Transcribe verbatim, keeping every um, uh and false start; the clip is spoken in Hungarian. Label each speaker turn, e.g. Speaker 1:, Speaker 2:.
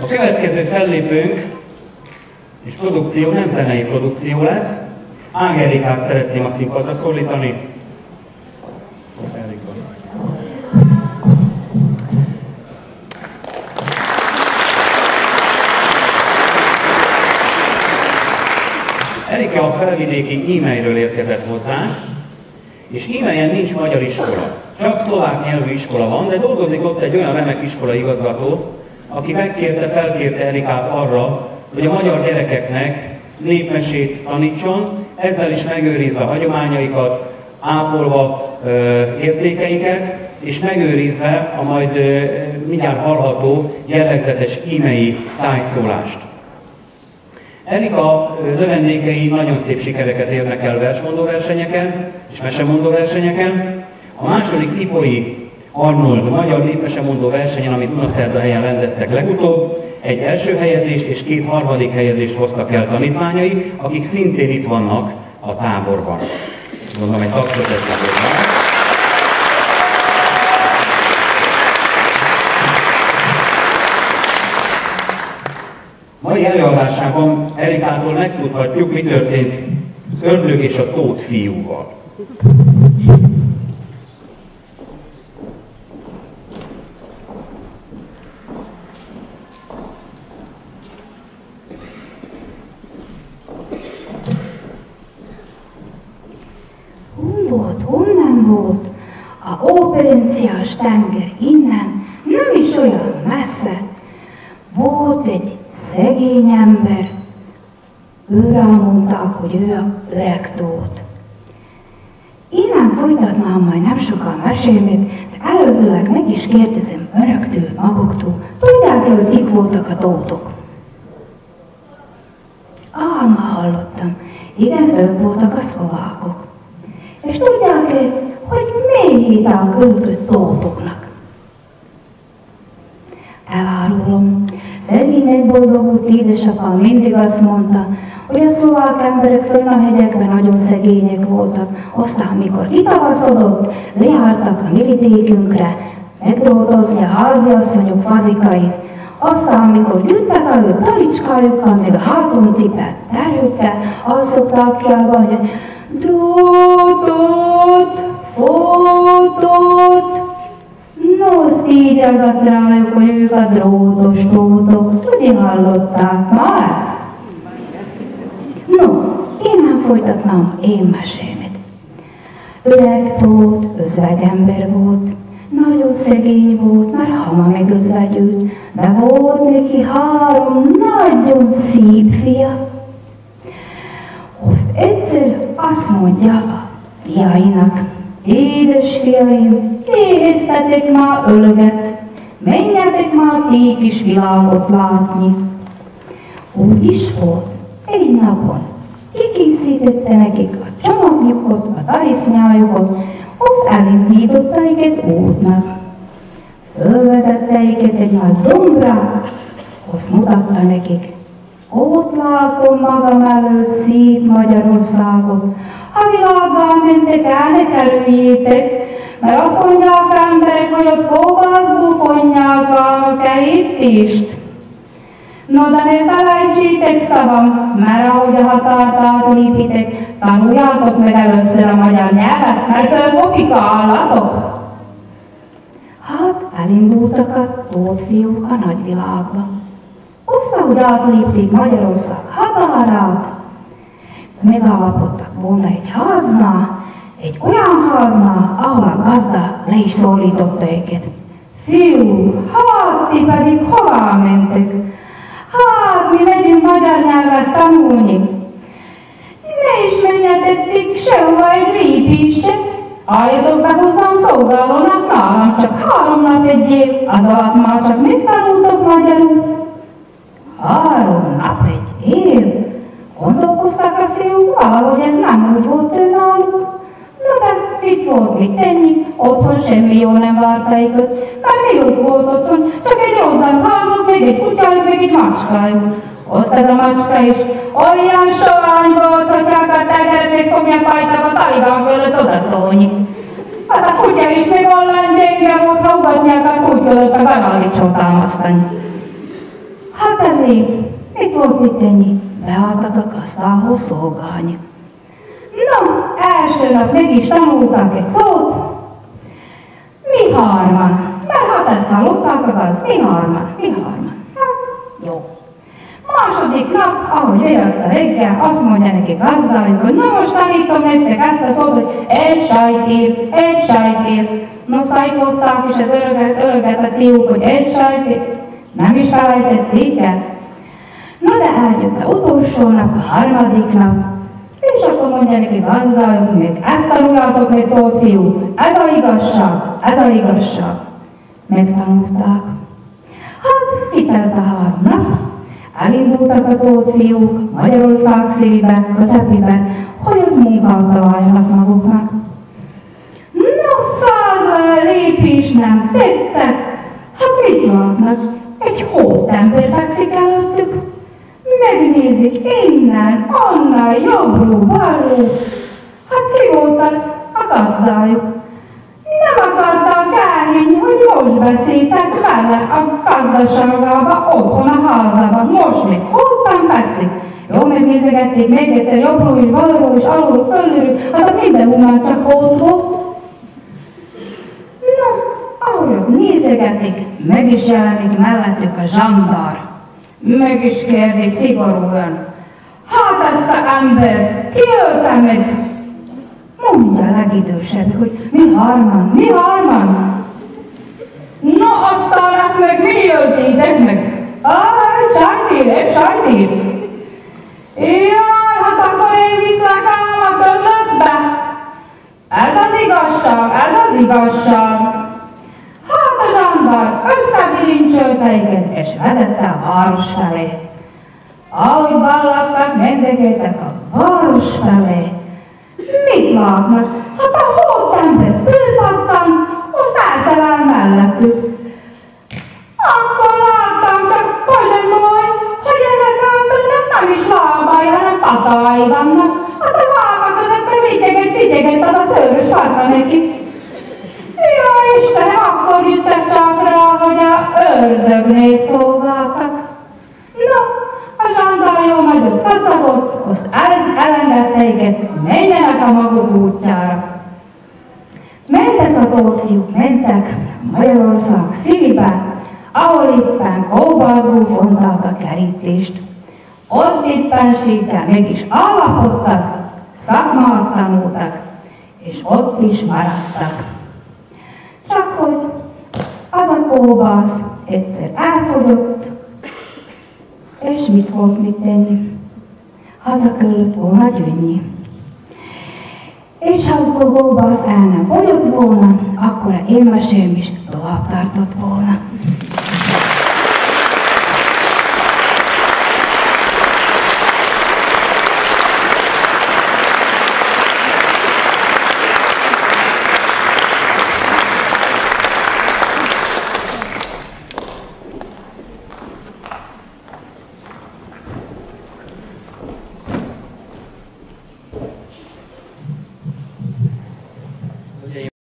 Speaker 1: A következő fellépőnk és produkció nem zenei produkció lesz. Ágerikát szeretném a színpadra szólítani. Erika a felvidéki e-mailről érkezett hozzánk, és e-mailen nincs magyar iskola. Csak szlovák nyelvű iskola van, de dolgozik ott egy olyan remek iskola igazgató, aki megkérte, felkérte Erikát arra, hogy a magyar gyerekeknek népmesét tanítson, ezzel is megőrizve a hagyományaikat, ápolva ö, értékeiket, és megőrizve a majd ö, mindjárt hallható jellegzetes e-maili tájszólást. Erika növendékei nagyon szép sikereket érnek el versmondó versenyeken és mesemondó versenyeken. A második Ipoi Arnold magyar népmesemondó versenyen, amit Dunaszerdahelyen rendeztek legutóbb, egy első helyezést és két harmadik helyezést hoztak el tanítványai, akik szintén itt vannak a táborban. Gondolom, egy tapsot mai előadásában Erikától megtudhatjuk, mi történt az Ördög és a Tóth fiúval.
Speaker 2: Hol volt, honnan volt? A óperenciás tenger innen, nem is olyan messze. Volt egy szegény ember, őre mondták, hogy ő a Öreg Tóth. Innen folytatnám majd nem sokkal mesémét, de előzőleg meg is kérdezem önöktől, maguktól, tudják-e, hogy kik voltak a tótok? Ah, ma hallottam, igen, ők voltak a szlovákok. És tudják-e, hogy miért hívták őket tótoknak? Elárulom. Szegénynek boldogult édesapám mindig azt mondta, hogy a szlovák emberek fönn a hegyekben nagyon szegények voltak. Aztán, mikor kitavaszodott, lejártak a mi vidékünkre, megdolgozni a háziasszonyok fazikait. Aztán, mikor jöttek elő talicskájukkal, meg a háton cipelt terhükkel, azt szokták kiáltani, hogy drótot, fótot. No, így aggat rájuk, hogy ők a drótos tótok. Tudni hallották már? No, én nem folytatnám én mesémet. Öreg Tóth özvegember volt, nagyon szegény volt, már hamar megözvegyült, de volt neki három nagyon szép fia. Azt egyszer azt mondja a fiainak, édes fiaim, éheztetek már ölöget, menjetek már ti kis világot látni. Úgy is volt, egy napon kikészítette nekik a csomagjukat, a tarisznyájukat, azt elindította őket útnak. Fölvezette őket egy nagy dombrá, azt mutatta nekik. Ott látom magam előtt szép Magyarországot. Ha világgá mentek el, ne kerüljétek, mert azt mondják emberek, hogy ott kovasz bufonják a kerítést. No, de ne felejtsétek szavam, mert ahogy a határt átlépitek, tanuljátok meg először a magyar nyelvet, mert fölkopik állatok. Hát elindultak a Tóth fiúk a nagyvilágba. Aztán, hogy átlépték Magyarország határát, megállapodtak volna egy háznál, egy olyan háznál, ahol a gazda le is szólította őket. Fiú, hát ti pedig hová mentek? Hát mi megyünk magyar nyelvet tanulni. Ne is menjetek ti sehova egy lépésre. Álljatok be hozzám szolgálónak, nálam csak három nap egy év, az alatt már csak megtanultok magyarul. Három nap egy év? Gondolkoztak a fiúk, valahogy ez nem úgy volt ő náluk. Na de itt volt mit tenni, otthon semmi jól nem várta őket, mert mi jók volt otthon, csak egy rozzant házuk, meg egy kutyájuk, meg egy macskájuk. Azt ez a macska is olyan sovány volt, hogy csak a tegeret még fogja fajtak a talibán fölött odatolni. Az a kutya is még olyan gyenge volt, ha ugatják a kutya előtt a garalicsot támasztani. Hát ezért, mit volt itt ennyi? Beálltak a kasztához szolgálni. No, első nap mégis tanultak egy szót. Mi harman? Mert hát ezt hallották a gazd. Mi harman? Mi harman? Hát, jó. Második nap, ahogy jött a reggel, azt mondja neki gazdájuk, hogy na most tanítom nektek ezt a szót, hogy egy sajtér, egy sajtér. No, szájkozták is az örögetett fiúk, hogy egy sajtér. Nem is felejtették el. No, de eljött a utolsó nap, a harmadik nap, és akkor mondja neki gazdájuk, még ezt tanuljátok meg, tót fiúk, ez a igazság, ez a igazság. Megtanulták. Hát, kitelt a három nap, elindultak a tót fiúk Magyarország szívében, közepében, hogy ott munkát találjanak maguknak. No, száz lépés nem tettek, hát mit látnak? Egy hótember fekszik előttük, megnézik innen, annál, jobbról, balról. Hát ki volt az? A gazdájuk. Nem akarták elhinni, hogy most beszéltek vele a gazdaságába, otthon a házában. Most még hótan fekszik. Jó, megnézegették még egyszer jobbról is, balról is, alulról, fölülről, hát az mindenhol már csak hót volt. No, ahogy nézegetik, meg is jelenik mellettük a zsandár. Meg is kérdi szigorúan. Hát ezt a ember, ki ölte meg? Mondja a legidősebb, hogy mi harman, mi harman? No, aztán ezt meg mi öltétek meg? Ah, sajtér, egy sajtér. Jaj, hát akkor én viszlek ám a tömlöcbe. Ez az igazság, ez az igazság. Hát a zsandár összebilincsolt őket, és vezette a város felé. Ahogy ballattak, mendegettek a város felé. Mit látnak? Hát a hótember fölpattan, azt elszelel mellettük. Akkor láttam, csak pozsony baj, hogy ennek embernek nem is lábai, hanem patái vannak. Hát a lábak között meg vigyeget, vigyeget az a szőrös farka neki. Jaj, Istenem, akkor jöttek csak rá, hogy a ördögnél szolgáltak. No, a zsandár jó nagyot kacagott, azt elengedte őket, menjenek a maguk útjára. Mentek a tót fiúk, mentek Magyarország szívében, ahol éppen kóbaldul vonták a kerítést. Ott éppenséggel meg is állapodtak, szakmát tanultak, és ott is maradtak. Csak hogy az a kóbász egyszer elfogyott, és mit volt mit tenni? Haza kellett volna gyűjni. És ha a kóbász el nem fogyott volna, akkor én mesém is tovább tartott volna.